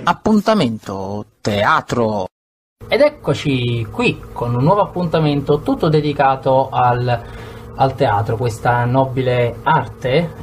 Appuntamento teatro. Ed eccoci qui con un nuovo appuntamento tutto dedicato al teatro, questa nobile arte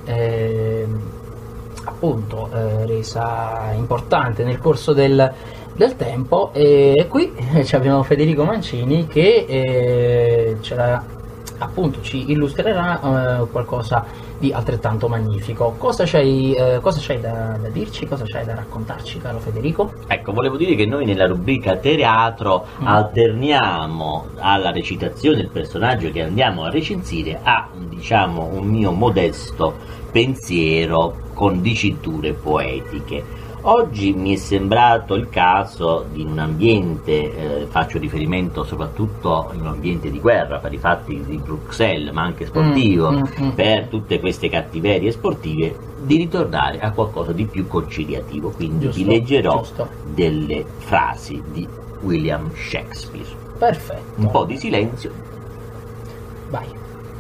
resa importante nel corso del tempo. E qui abbiamo Federico Mancini che ci illustrerà qualcosa di altrettanto magnifico. Cosa c'hai da dirci, cosa c'hai da raccontarci, caro Federico? Ecco, volevo dire che noi nella rubrica teatro alterniamo alla recitazione del personaggio che andiamo a recensire a, diciamo, un mio modesto pensiero con diciture poetiche. Oggi mi è sembrato il caso di un ambiente, faccio riferimento soprattutto in un ambiente di guerra per i fatti di Bruxelles, ma anche sportivo, per tutte queste cattiverie sportive, di ritornare a qualcosa di più conciliativo. Quindi vi leggerò delle frasi di William Shakespeare. Perfetto. Un po' di silenzio. Vai.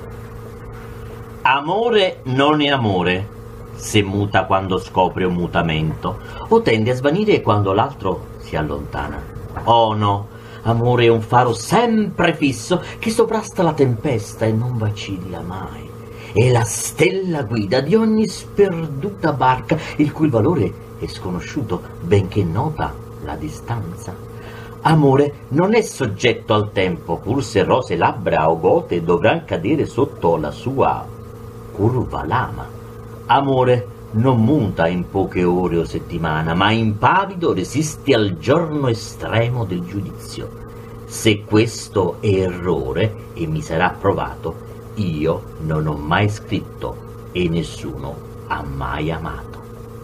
Amore non è amore se muta quando scopre un mutamento, o tende a svanire quando l'altro si allontana. Oh no, amore è un faro sempre fisso che sovrasta la tempesta e non vacilla mai. È la stella guida di ogni sperduta barca, il cui valore è sconosciuto, benché nota la distanza. Amore non è soggetto al tempo, pur se rose labbra o gote dovran cadere sotto la sua curva lama. Amore non muta in poche ore o settimana, ma impavido resiste al giorno estremo del giudizio. Se questo è errore e mi sarà provato, io non ho mai scritto e nessuno ha mai amato.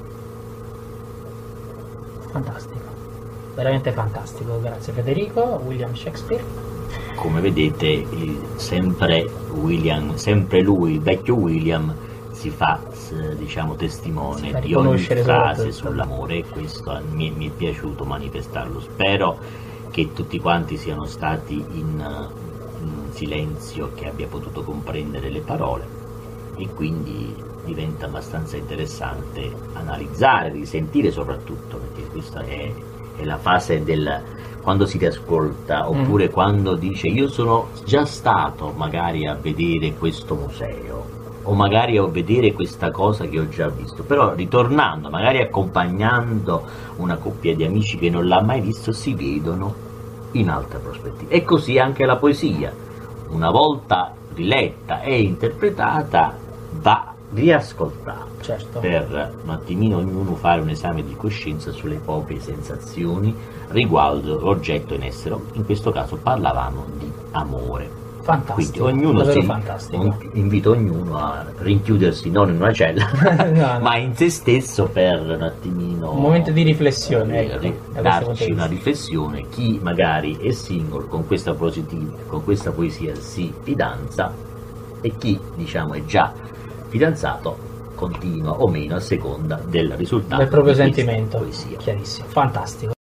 Fantastico, veramente fantastico, grazie Federico. William Shakespeare. Come vedete, sempre lui, il vecchio William, si fa, diciamo, testimone di ogni frase sull'amore, e questo mi è piaciuto manifestarlo. Spero che tutti quanti siano stati in silenzio, che abbia potuto comprendere le parole, e quindi diventa abbastanza interessante analizzare, risentire soprattutto, perché questa è la fase del quando si riascolta, oppure quando dice io sono già stato magari a vedere questo museo, o magari a vedere questa cosa che ho già visto, però ritornando, magari accompagnando una coppia di amici che non l'ha mai visto, si vedono in altre prospettive. E così anche la poesia, una volta riletta e interpretata, va riascoltata, per un attimino ognuno fare un esame di coscienza sulle proprie sensazioni riguardo l'oggetto in essere. In questo caso parlavamo di amore. Fantastico, quindi ognuno invita ognuno a rinchiudersi non in una cella no. ma in se stesso, per un attimino un momento di riflessione, darci una riflessione. Chi magari è single con questa poesia si fidanza, e chi, diciamo, è già fidanzato continua o meno a seconda del risultato del proprio sentimento. Poesia. Chiarissimo, fantastico.